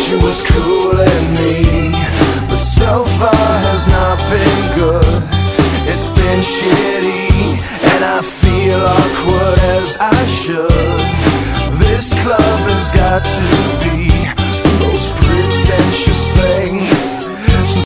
she was cool and me, but so far has not been good.